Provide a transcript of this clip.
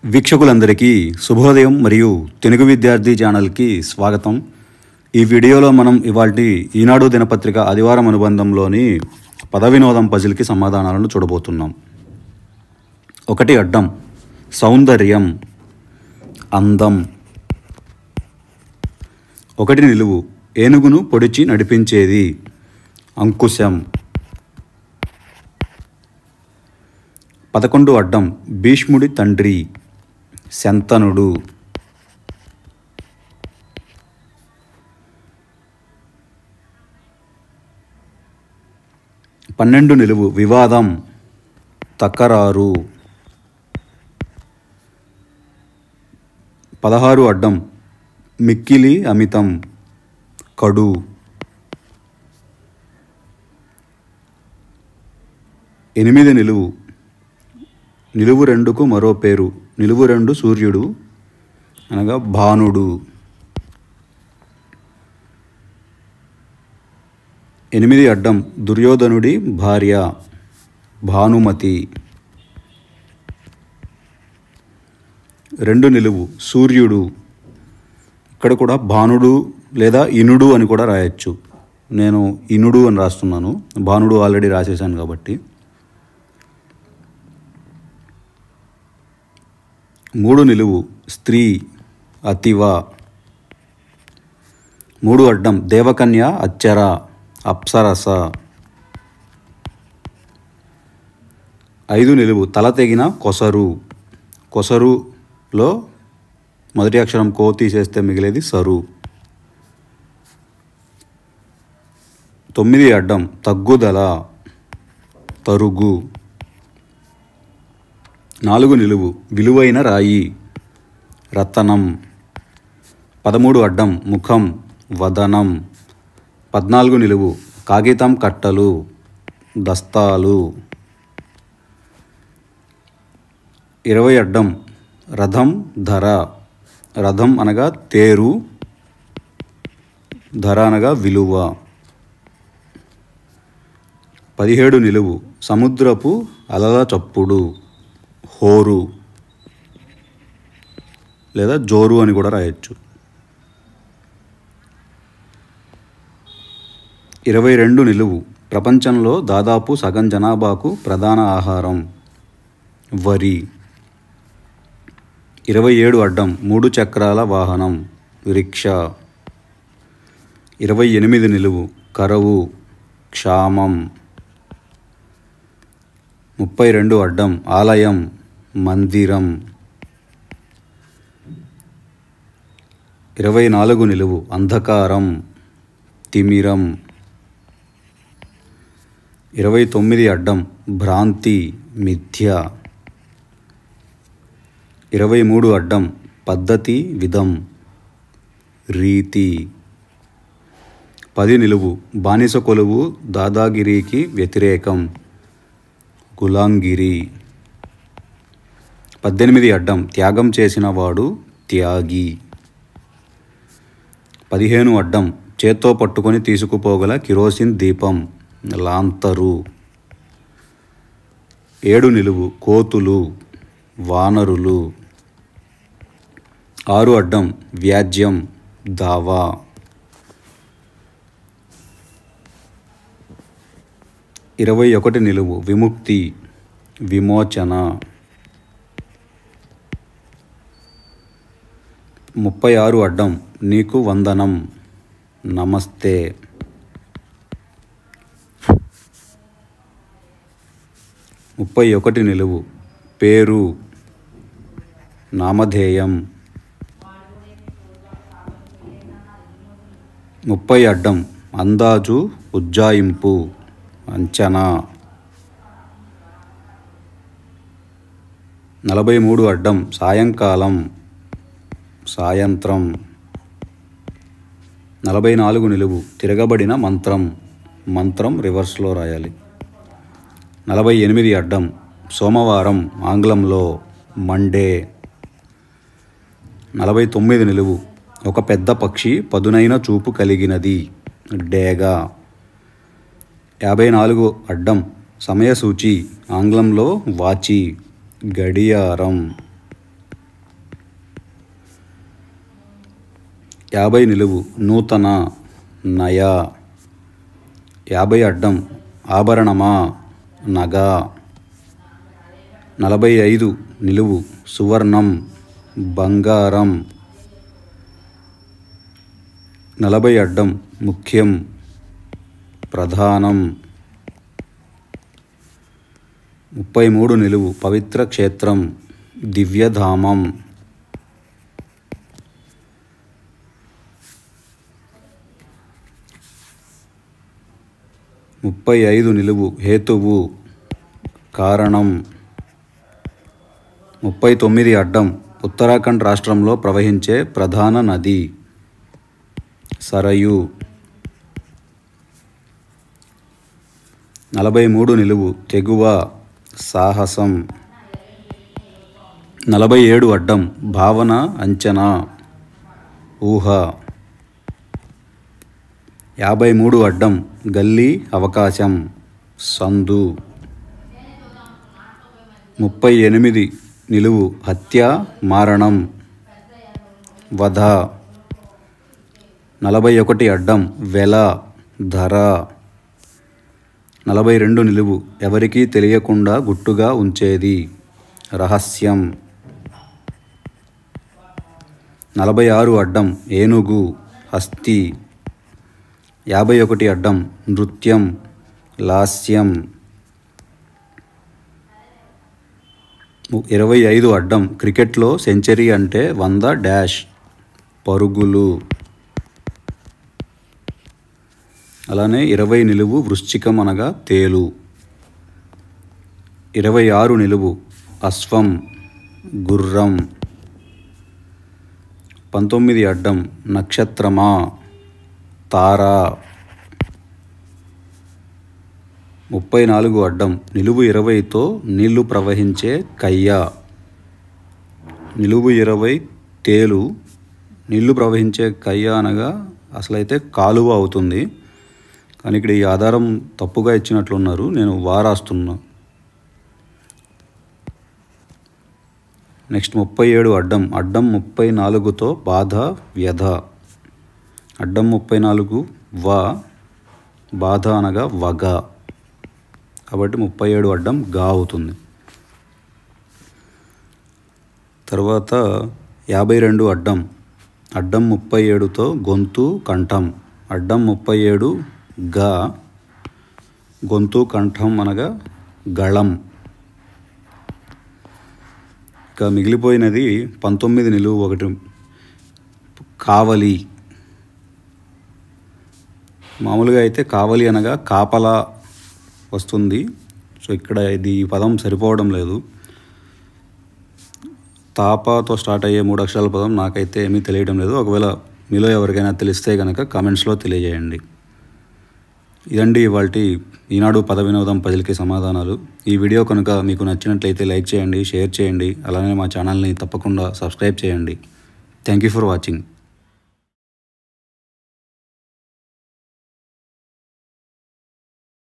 వీక్షకులందరికీ శుభోదయం మరియు తెలుగు విద్యార్థి ఛానల్కి స్వాగతం. ఈ వీడియోలో మనం ఇవాల్టి ఈనాడు దినపత్రిక ఆదివారం అనుబంధంలోని పదవినోదం పజిల్కి సమాధానాలను చూడబోతున్నాం. 1 అడ్డం సౌందర్యం అందం. 1 నిలువు ఏనుగును పొడిచి నడిపించేది అంకుశం. 11 అడ్డం భీష్ముడి తండ్రి శంతనుడు. 12 నిలువు వివాదం తకరారు. 16 అడ్డం మిక్కిలి అమితం కడు. 8 నిలువు నిలువు 2కు మరో పేరు. నిలువు 2 సూర్యుడు అనగా భానుడు. 8 అడ్డం దుర్యోధనుడి భార్య భానుమతి. 2 నిలువు సూర్యుడు. ఇక్కడ కూడా భానుడు లేదా ఇనుడు అని కూడా రాయొచ్చు. నేను ఇనుడు అని రాస్తున్నాను, భానుడు ఆల్రెడీ రాసేసాను కాబట్టి. 3 నిలువు స్త్రీ అతివ. 3 అడ్డం దేవకన్య అచ్చర అప్సరస. 5 నిలువు తల తెగిన కొసరు. కొసరులో మొదటి అక్షరం కో తీసేస్తే మిగిలేది సరు. 9 అడ్డం తగ్గుదల తరుగు. 4 నిలువు విలువైన రాయి రతనం. 13 అడ్డం ముఖం వదనం. 14 నిలువు కాగితం కట్టలు దస్తాలు. 20 అడ్డం రథం ధర. రథం అనగా తేరు, ధర అనగా విలువ. 17 నిలువు సముద్రపు అలల చప్పుడు హోరు లేదా జోరు అని కూడా రాయొచ్చు. 22 నిలువు ప్రపంచంలో దాదాపు సగం జనాభాకు ప్రధాన ఆహారం వరి. 27 అడ్డం 3 చక్రాల వాహనం రిక్షా. 28 నిలువు కరువు క్షామం. 32 అడ్డం ఆలయం మందిరం. 24 నిలువు అంధకారం తిమిరం. 29 అడ్డం భ్రాంతి మిథ్య. 23 అడ్డం పద్ధతి విధం రీతి. 10 నిలువు బానిస కొలువు దాదాగిరికి వ్యతిరేకం గులాంగిరి. 18 అడ్డం త్యాగం చేసిన వాడు త్యాగి. 15 అడ్డం చేత్తో పట్టుకొని తీసుకుపోగల కిరోసిన్ దీపం లాంతరు. 7 నిలువు కోతులు వానరులు. 6 అడ్డం వ్యాజ్యం దావా. 21 నిలువు విముక్తి విమోచన. 36 అడ్డం నీకు వందనం నమస్తే. 31 నిలువు పేరు నామధేయం. 30 అడ్డం అందాజు ఉజ్జాయింపు అంచనా. 43 అడ్డం సాయంకాలం సాయంత్రం. 44 నిలువు తిరగబడిన మంత్రం. మంత్రం రివర్స్లో రాయాలి. 48 అడ్డం సోమవారం ఆంగ్లంలో మండే. 49 నిలువు ఒక పెద్ద పక్షి పదునైన చూపు కలిగినది డేగా. 54 అడ్డం సమయసూచి ఆంగ్లంలో వాచి గడియారం. 50 నిలువు నూతన నయ. 50 అడ్డం ఆభరణమా నగ. 45 నిలువు సువర్ణం బంగారం. 40 అడ్డం ముఖ్యం ప్రధానం. 33 నిలువు పవిత్ర క్షేత్రం దివ్యధామం. 35 నిలువు హేతువు కారణం. 39 అడ్డం ఉత్తరాఖండ్ రాష్ట్రంలో ప్రవహించే ప్రధాన నది సరయు. 43 నిలువు తెగువ సాహసం. 47 అడ్డం భావన అంచనా ఊహ. 53 అడ్డం గల్లీ అవకాశం సందు. 38 నిలువు హత్య మారణం వధ. 41 అడ్డం వెల ధర. 42 నిలువు ఎవరికీ తెలియకుండా గుట్టుగా ఉంచేది రహస్యం. 46 అడ్డం ఏనుగు హస్తి. 51 అడ్డం నృత్యం లాస్యం. 25 అడ్డం క్రికెట్లో సెంచరీ అంటే 100 డాష్ పరుగులు. అలానే 20 నిలువు వృశ్చికం అనగా తేలు. 26 నిలువు అశ్వం గుర్రం. 19 అడ్డం నక్షత్రమా తార. 34 అడ్డం నిలువు 20తో నీళ్లు ప్రవహించే కయ్య. నిలువు 20 తేలు. నీళ్లు ప్రవహించే కయ్య అనగా అసలైతే కాలువ అవుతుంది, కానీ ఇక్కడ ఈ ఆధారం తప్పుగా ఇచ్చినట్లున్నారు. నేను వారాస్తున్నా. నెక్స్ట్ 37 అడ్డం 34తో బాధ వ్యధ. అడ్డం 34 వ బాధ అనగా వగ, కాబట్టి 37 అడ్డం గా అవుతుంది. తర్వాత 52 అడ్డం 37తో గొంతు కంఠం. అడ్డం 37 గా గొంతు కంఠం అనగా గళం. ఇంకా మిగిలిపోయినది 19 నిలువు 1 కావలి. మామూలుగా అయితే కావలి అనగా కాపలా వస్తుంది. సో ఇక్కడ ఇది పదం సరిపోవడం లేదు. తాపాతో స్టార్ట్ అయ్యే 3 అక్షరాల పదం నాకైతే ఏమీ తెలియడం లేదు. ఒకవేళ మీలో ఎవరికైనా తెలిస్తే కనుక కామెంట్స్లో తెలియజేయండి. ఇదండి ఇవాల్టి ఈనాడు పద వినోదం పజిల్కి సమాధానాలు. ఈ వీడియో కనుక మీకు నచ్చినట్లయితే లైక్ చేయండి, షేర్ చేయండి, అలానే మా ఛానల్ని తప్పకుండా సబ్స్క్రైబ్ చేయండి. Thank you for watching.